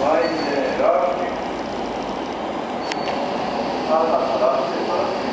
ワインでラーメン。サラダ、ラーメン、